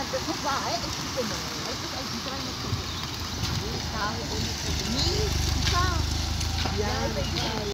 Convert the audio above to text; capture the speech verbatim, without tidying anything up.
Quanto não vai, é que como é que é que vai no futuro. Está o bonito de mim, está. Yan,